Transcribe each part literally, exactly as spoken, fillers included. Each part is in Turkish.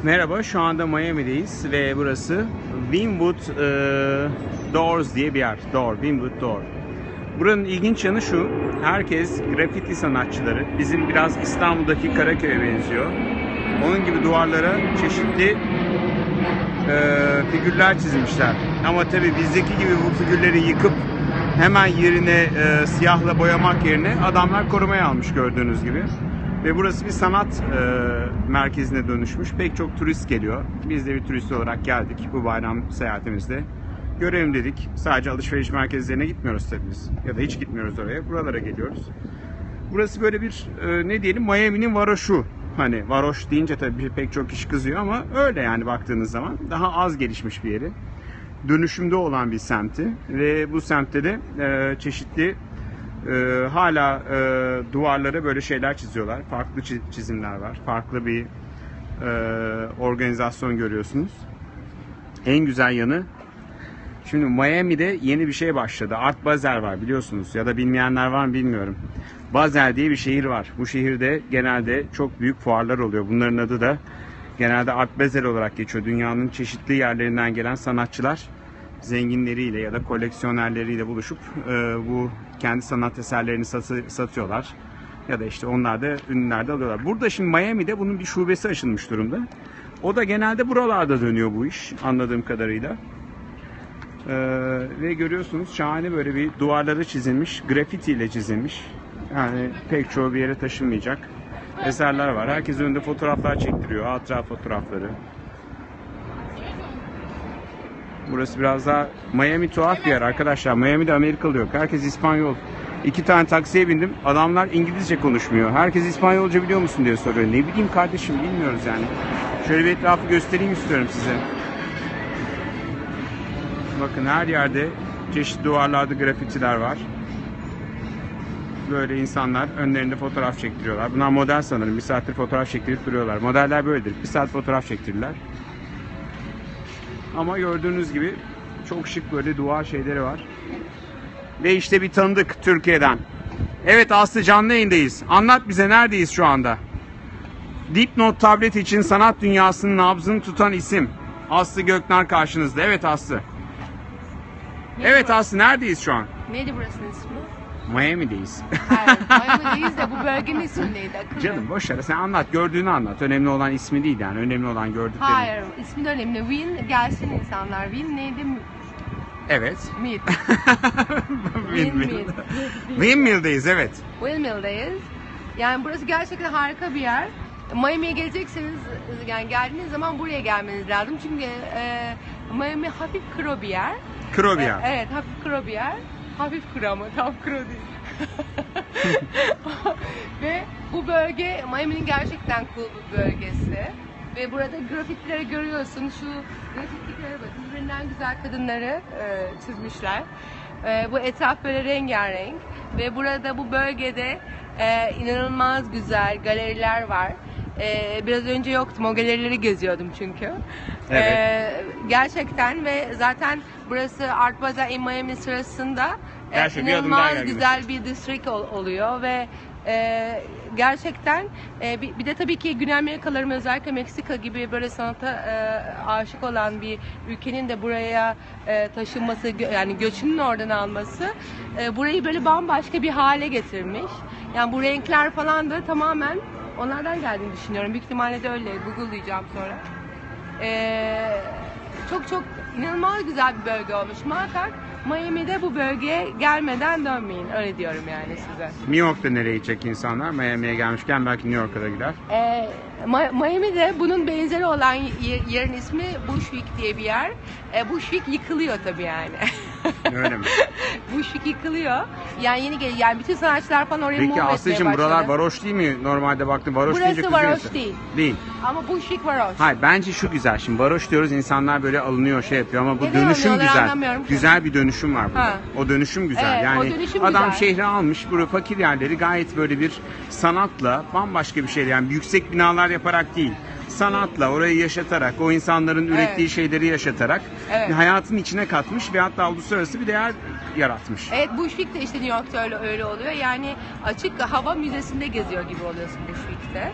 Merhaba, şu anda Miami'deyiz ve burası Wynwood e, Doors diye bir yer. Door, Wynwood Door. Buranın ilginç yanı şu, herkes grafiti sanatçıları. Bizim biraz İstanbul'daki Karaköy'e benziyor. Onun gibi duvarlara çeşitli e, figürler çizmişler. Ama tabii bizdeki gibi bu figürleri yıkıp hemen yerine e, siyahla boyamak yerine adamlar korumaya almış gördüğünüz gibi. Ve burası bir sanat e, merkezine dönüşmüş. Pek çok turist geliyor. Biz de bir turist olarak geldik bu bayram seyahatimizde. Görelim dedik. Sadece alışveriş merkezlerine gitmiyoruz tabii biz. Ya da hiç gitmiyoruz oraya. Buralara geliyoruz. Burası böyle bir e, ne diyelim, Miami'nin varoşu. Hani varoş deyince tabii pek çok kişi kızıyor ama öyle yani baktığınız zaman. Daha az gelişmiş bir yeri. Dönüşümde olan bir semti. Ve bu semtte de e, çeşitli Ee, hala e, duvarlara böyle şeyler çiziyorlar. Farklı çizimler var. Farklı bir e, organizasyon görüyorsunuz. En güzel yanı, şimdi Miami'de yeni bir şey başladı. Art Basel var biliyorsunuz. Ya da bilmeyenler var mı bilmiyorum. Basel diye bir şehir var. Bu şehirde genelde çok büyük fuarlar oluyor. Bunların adı da genelde Art Basel olarak geçiyor. Dünyanın çeşitli yerlerinden gelen sanatçılar zenginleriyle ya da koleksiyonerleriyle buluşup e, bu kendi sanat eserlerini satı, satıyorlar. Ya da işte onlar da ünlüler de alıyorlar. Burada şimdi Miami'de bunun bir şubesi açılmış durumda. O da genelde buralarda dönüyor bu iş anladığım kadarıyla. E, ve görüyorsunuz şahane böyle bir duvarları çizilmiş, grafiti ile çizilmiş. Yani pek çoğu bir yere taşınmayacak eserler var. Herkes önünde fotoğraflar çektiriyor, hatıra fotoğrafları. Burası biraz daha Miami tuhaf bir yer arkadaşlar. Miami'de Amerikalı yok. Herkes İspanyol. İki tane taksiye bindim. Adamlar İngilizce konuşmuyor. Herkes İspanyolca biliyor musun diye soruyor. Ne bileyim kardeşim, bilmiyoruz yani. Şöyle bir etrafı göstereyim istiyorum size. Bakın her yerde çeşitli duvarlarda grafitiler var. Böyle insanlar önlerinde fotoğraf çektiriyorlar. Bunlar model sanırım. Bir saattir fotoğraf çektirip duruyorlar. Modeller böyledir. Bir saat fotoğraf çektirirler. Ama gördüğünüz gibi çok şık böyle duvar şeyleri var. Ve işte bir tanıdık Türkiye'den. Evet Aslı, canlı yayındayız. Anlat bize, neredeyiz şu anda? Dipnot tablet için sanat dünyasının nabzını tutan isim. Aslı Göknar karşınızda. Evet Aslı. Neydi evet burası? Aslı, neredeyiz şu an? Neydi burasının ismi? Miami'deyiz. Hayır, Miami'deyiz de bu bölgenin ismi neydi? Akıllı. Canım boş ver, sen anlat, gördüğünü anlat. Önemli olan ismi değil yani, önemli olan gördüklerin. Hayır, ismi de önemli. Win, gelsin insanlar. Win neydi? Evet. Mill. Windmill. Windmill'deyiz, evet. Windmill'deyiz. Yani burası gerçekten harika bir yer. Miami'ye gelecekseniz, yani geldiğiniz zaman buraya gelmeniz lazım. Çünkü e, Miami hafif kro bir yer. Kro bir yer. E, evet, hafif kro bir yer. Hafif kro ama tam kro değil. Ve bu bölge Miami'nin gerçekten cool bir bölgesi. Ve burada grafitileri görüyorsun. Şu grafitiklere bakın. Birbirinden güzel kadınları e, çizmişler. E, bu etraf böyle rengarenk. Ve burada bu bölgede e, inanılmaz güzel galeriler var. E, biraz önce yoktum. O galerileri geziyordum çünkü. Evet. E, gerçekten ve zaten burası Art Basel in Miami sırasında e, Gerçi bir adım daha inanılmaz gelmiş. güzel bir district ol, oluyor ve e, gerçekten e, bir, bir de tabii ki Güney Amerikalıların, özellikle Meksika gibi böyle sanata e, aşık olan bir ülkenin de buraya e, taşınması, gö- yani göçünün oradan alması e, burayı böyle bambaşka bir hale getirmiş. Yani bu renkler falan da tamamen onlardan geldiğini düşünüyorum. Büyük ihtimalle de öyle. Google'layacağım sonra. E, çok çok inanılmaz güzel bir bölge olmuş. Muhakkak Miami'de bu bölgeye gelmeden dönmeyin. Öyle diyorum yani size. New York'ta nereye gidecek insanlar? Miami'ye gelmişken belki New York'a da gider. Ee, Ma- Miami'de bunun benzeri olan yer- yerin ismi Bushwick diye bir yer. Ee, Bushwick yıkılıyor tabii yani. Öyle mi? Bushwick yıkılıyor. Yani yeni gel, yani bütün sanatçılar falan oraya Peki move etmeye Aslı'cığım, başladı. buralar varoş değil mi? Normalde baktım varoş Burası deyince varoş kızıyorsun. değil. Değil. Ama Bushwick varoş. Hayır, bence şu güzel. Şimdi varoş diyoruz, insanlar böyle alınıyor, şey yapıyor ama bu Neden dönüşüm alınıyorlar güzel. anlamıyorum ki. Güzel bir dönüşüm var burada. Ha. O dönüşüm güzel. Evet, o yani dönüşüm adam güzel. şehri almış, burada fakir yerleri gayet böyle bir sanatla, bambaşka bir şey, yani yüksek binalar yaparak değil. Sanatla, orayı yaşatarak, o insanların ürettiği Evet. şeyleri yaşatarak Evet. hayatın içine katmış ve hatta uluslararası bir değer yaratmış. Evet, Bushwick de işte New York'ta öyle öyle oluyor. Yani açık hava müzesinde geziyor gibi oluyorsun Bushwick'te.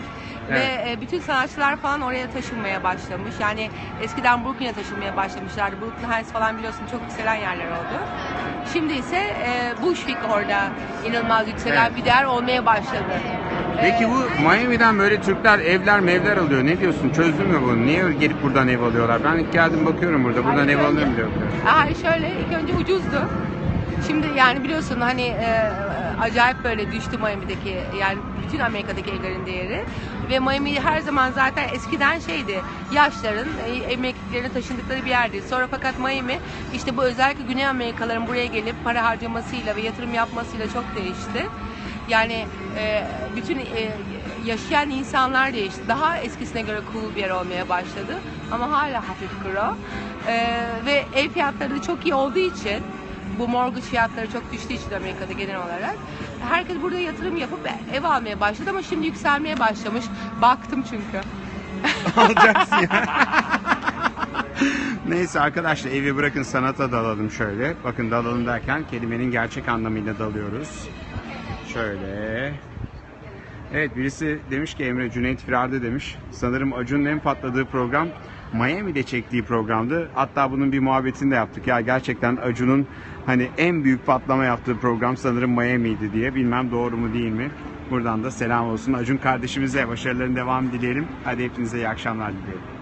Evet. Ve e, bütün sanatçılar falan oraya taşınmaya başlamış. Yani eskiden Brooklyn'e taşınmaya başlamışlardı. Brooklyn Heights falan biliyorsun çok yükselen yerler oldu. Şimdi ise e, Bushwick orada inanılmaz yükselen Evet. bir değer olmaya başladı. Peki E, bu Miami'den böyle Türkler evler mevler alıyor. Ne diyorsun? Çözdün mü bunu? Niye gelip buradan ev alıyorlar? Ben ilk geldim bakıyorum burada. Buradan Hayır, ev önce- alıyor mu diyor. Hayır şöyle ilk önce ucuzdu. Şimdi yani biliyorsun hani e, acayip böyle düştü Miami'deki yani bütün Amerika'daki evlerin değeri ve Miami her zaman zaten eskiden şeydi yaşların e, emeklilerine taşındıkları bir yerdi. Sonra fakat Miami işte bu özellikle Güney Amerikalıların buraya gelip para harcamasıyla ve yatırım yapmasıyla çok değişti. Yani e, bütün e, yaşayan insanlar değişti. Daha eskisine göre cool bir yer olmaya başladı ama hala hafif kro. E, ve ev fiyatları da çok iyi olduğu için bu mortgage fiyatları çok düştüğü için Amerika'da genel olarak herkes burada yatırım yapıp ev almaya başladı ama şimdi yükselmeye başlamış. Baktım çünkü. Alacaksın ya. Neyse arkadaşlar evi bırakın sanata dalalım şöyle. Bakın dalalım derken kelimenin gerçek anlamıyla dalıyoruz. Şöyle. Evet birisi demiş ki Emre Cüneyt Firar'da demiş. Sanırım Acun'un en patladığı program Miami'de çektiği programdı. Hatta bunun bir muhabbetini de yaptık. Ya gerçekten Acun'un hani en büyük patlama yaptığı program sanırım Miami'ydi diye. Bilmem doğru mu değil mi? Buradan da selam olsun. Acun kardeşimize başarıların devamı dileyelim. Hadi hepinize iyi akşamlar dileyelim.